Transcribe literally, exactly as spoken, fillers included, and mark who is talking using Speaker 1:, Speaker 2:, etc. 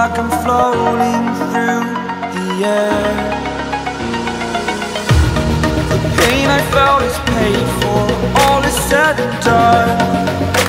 Speaker 1: like I'm floating through the air. The pain I felt is paid for, all is said and done.